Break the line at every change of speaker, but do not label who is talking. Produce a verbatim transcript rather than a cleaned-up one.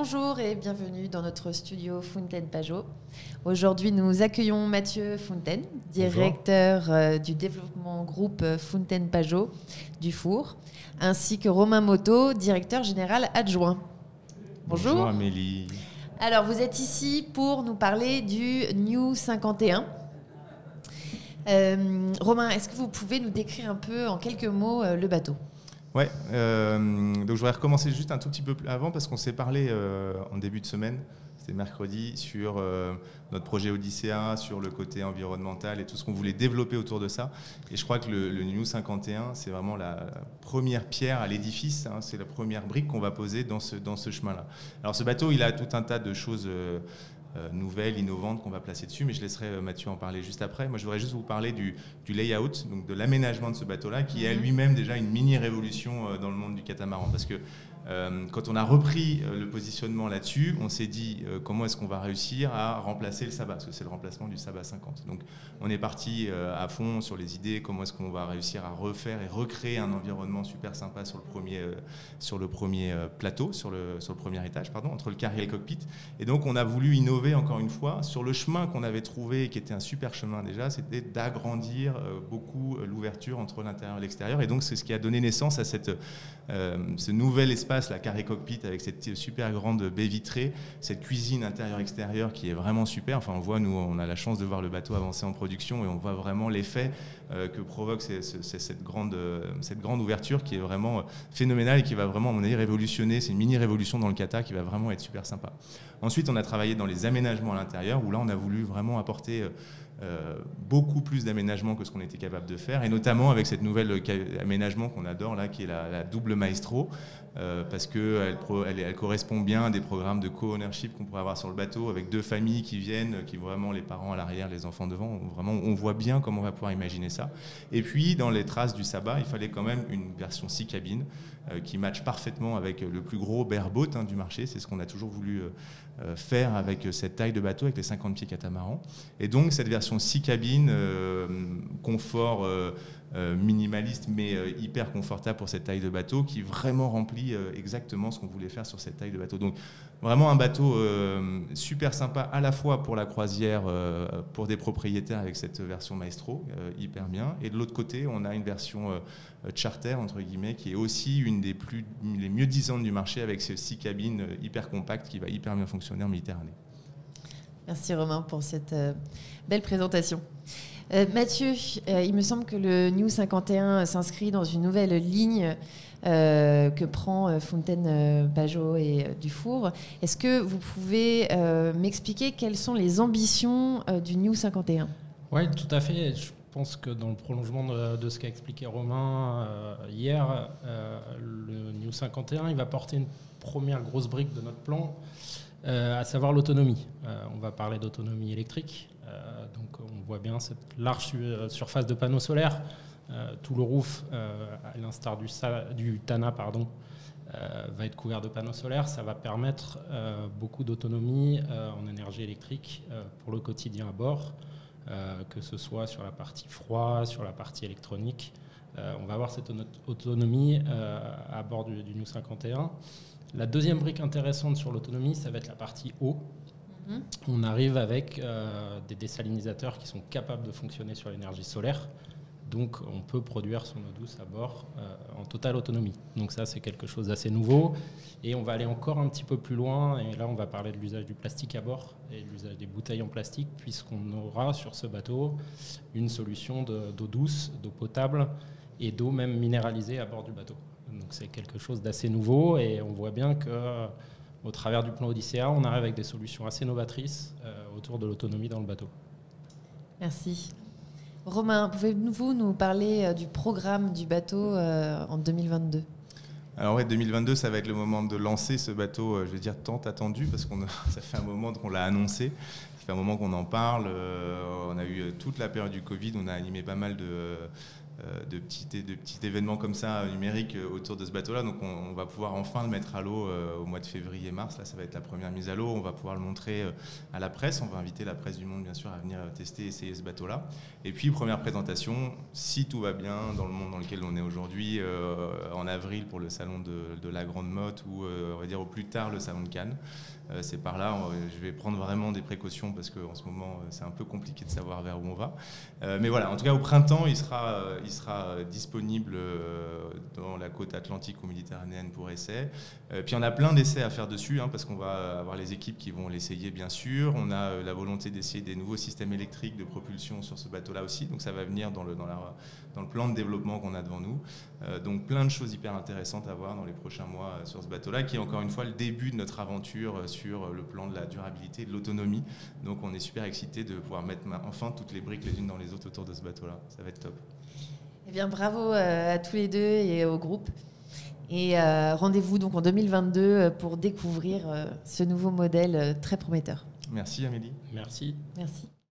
Bonjour et bienvenue dans notre studio Fountaine Pajot. Aujourd'hui, nous accueillons Mathieu Fountaine, directeur euh, du développement groupe Fountaine Pajot du Four, ainsi que Romain Motteau, directeur général adjoint. Bonjour.
Bonjour Amélie.
Alors, vous êtes ici pour nous parler du New cinquante et un. Euh, Romain, est-ce que vous pouvez nous décrire un peu en quelques mots euh, le bateau ?
Ouais, euh, donc je voudrais recommencer juste un tout petit peu avant parce qu'on s'est parlé euh, en début de semaine, c'était mercredi, sur euh, notre projet Odyssea, sur le côté environnemental et tout ce qu'on voulait développer autour de ça. Et je crois que le, le New cinquante et un, c'est vraiment la première pierre à l'édifice, hein, c'est la première brique qu'on va poser dans ce, dans ce chemin-là. Alors ce bateau, il a tout un tas de choses euh, Euh, nouvelles, innovantes qu'on va placer dessus, mais je laisserai euh, Mathieu en parler juste après. Moi, je voudrais juste vous parler du, du layout, donc de l'aménagement de ce bateau-là, qui est lui-même déjà une mini-révolution euh, dans le monde du catamaran. Parce que euh, quand on a repris euh, le positionnement là-dessus, on s'est dit euh, comment est-ce qu'on va réussir à remplacer le sabbat, parce que c'est le remplacement du sabbat cinquante. Donc, on est parti euh, à fond sur les idées, comment est-ce qu'on va réussir à refaire et recréer un environnement super sympa sur le premier, euh, sur le premier euh, plateau, sur le, sur le premier étage, pardon, entre le carré et le cockpit. Et donc, on a voulu innover encore une fois sur le chemin qu'on avait trouvé, qui était un super chemin déjà, c'était d'agrandir euh, beaucoup euh, l'ouverture entre l'intérieur et l'extérieur. Et donc, c'est ce qui a donné naissance à cette, euh, ce nouvel espace, la carré cockpit, avec cette super grande baie vitrée, cette cuisine intérieure-extérieure qui est vraiment super. Enfin, on voit, nous, on a la chance de voir le bateau avancer en production et on voit vraiment l'effet euh, que provoque ces, ces, cette, grande, cette grande ouverture qui est vraiment phénoménale et qui va vraiment, à mon avis, révolutionner. C'est une mini-révolution dans le kata qui va vraiment être super sympa. Ensuite, on a travaillé dans les aménagements à l'intérieur, où là, on a voulu vraiment apporter euh, beaucoup plus d'aménagements que ce qu'on était capable de faire, et notamment avec cette nouvelle aménagement qu'on adore, là, qui est la, la double maestro, euh, parce qu'elle elle, elle correspond bien à des programmes de co-ownership qu'on pourrait avoir sur le bateau, avec deux familles qui viennent, qui vraiment les parents à l'arrière, les enfants devant. On, vraiment, on voit bien comment on va pouvoir imaginer ça. Et puis, dans les traces du sabbat, il fallait quand même une version six cabines euh, qui matche parfaitement avec le plus gros bareboat hein, du marché. C'est ce qu'on a toujours voulu euh, faire avec cette taille de bateau, avec les cinquante pieds catamaran. Et donc, cette version six cabines, euh, confort euh, euh, minimaliste, mais euh, hyper confortable pour cette taille de bateau, qui vraiment remplit euh, exactement ce qu'on voulait faire sur cette taille de bateau. Donc, vraiment un bateau euh, super sympa, à la fois pour la croisière, euh, pour des propriétaires avec cette version maestro, euh, hyper bien. Et de l'autre côté, on a une version euh, charter, entre guillemets, qui est aussi une des plus, les mieux disantes du marché, avec ces six cabines euh, hyper compactes, qui va hyper bien fonctionner en Méditerranée.
Merci Romain pour cette euh, belle présentation. Euh, Mathieu, euh, il me semble que le New cinquante et un s'inscrit dans une nouvelle ligne euh, que prend euh, Fountaine euh, Pajot et euh, du Four. Est-ce que vous pouvez euh, m'expliquer quelles sont les ambitions euh, du New cinquante et un ?
Oui, tout à fait. Je pense que dans le prolongement de, de ce qu'a expliqué Romain euh, hier, euh, le New cinquante et un, il va porter une première grosse brique de notre plan, euh, à savoir l'autonomie. Euh, on va parler d'autonomie électrique. Euh, donc on voit bien cette large su- surface de panneaux solaires, euh, tout le roof, euh, à l'instar du, sa- du Tana, pardon, euh, va être couvert de panneaux solaires. Ça va permettre euh, beaucoup d'autonomie euh, en énergie électrique euh, pour le quotidien à bord, euh, que ce soit sur la partie froid, sur la partie électronique. Euh, on va avoir cette autonomie euh, à bord du, du New cinquante et un. La deuxième brique intéressante sur l'autonomie, ça va être la partie eau. Mmh. On arrive avec euh, des désalinisateurs qui sont capables de fonctionner sur l'énergie solaire. Donc, on peut produire son eau douce à bord euh, en totale autonomie. Donc ça, c'est quelque chose d'assez nouveau. Et on va aller encore un petit peu plus loin. Et là, on va parler de l'usage du plastique à bord et de l'usage des bouteilles en plastique, puisqu'on aura sur ce bateau une solution de, d'eau douce, d'eau potable et d'eau même minéralisée à bord du bateau. Donc c'est quelque chose d'assez nouveau. Et on voit bien que au travers du plan Odyssea, on arrive avec des solutions assez novatrices euh, autour de l'autonomie dans le bateau.
Merci. Romain, pouvez-vous nous parler euh, du programme du bateau euh, en deux mille vingt-deux ?
Alors ouais, deux mille vingt-deux, ça va être le moment de lancer ce bateau, euh, je vais dire tant attendu, parce que ça fait un moment qu'on l'a annoncé. Ça fait un moment qu'on en parle. Euh, on a eu toute la période du Covid, on a animé pas mal de, de, petits, de petits événements comme ça numériques autour de ce bateau-là. Donc on, on va pouvoir enfin le mettre à l'eau euh, au mois de février-mars. Là, ça va être la première mise à l'eau. On va pouvoir le montrer euh, à la presse. On va inviter la presse du monde, bien sûr, à venir tester et essayer ce bateau-là. Et puis, première présentation, si tout va bien, dans le monde dans lequel on est aujourd'hui, euh, en avril pour le salon de, de la Grande Motte ou, euh, on va dire, au plus tard, le salon de Cannes. Euh, c'est par là, on, je vais prendre vraiment des précautions parce qu'en ce moment, c'est un peu compliqué de savoir vers où on va. Euh, mais voilà, en tout cas, au printemps, il sera, euh, il sera disponible euh, dans la côte atlantique ou méditerranéenne pour essai. Euh, puis on a plein d'essais à faire dessus, hein, parce qu'on va avoir les équipes qui vont l'essayer, bien sûr. On a euh, la volonté d'essayer des nouveaux systèmes électriques de propulsion sur ce bateau-là aussi. Donc ça va venir dans le, dans la, dans le plan de développement qu'on a devant nous. Euh, donc plein de choses hyper intéressantes à voir dans les prochains mois euh, sur ce bateau-là, qui est encore une fois le début de notre aventure euh, sur le plan de la durabilité et de l'autonomie. Donc on est super excités de pouvoir mettre enfin toutes les briques les unes dans les autres autour de ce bateau-là. Ça va être top.
Eh bien, bravo à tous les deux et au groupe. Et euh, rendez-vous donc en deux mille vingt-deux pour découvrir euh, ce nouveau modèle très prometteur.
Merci Amélie.
Merci.
Merci.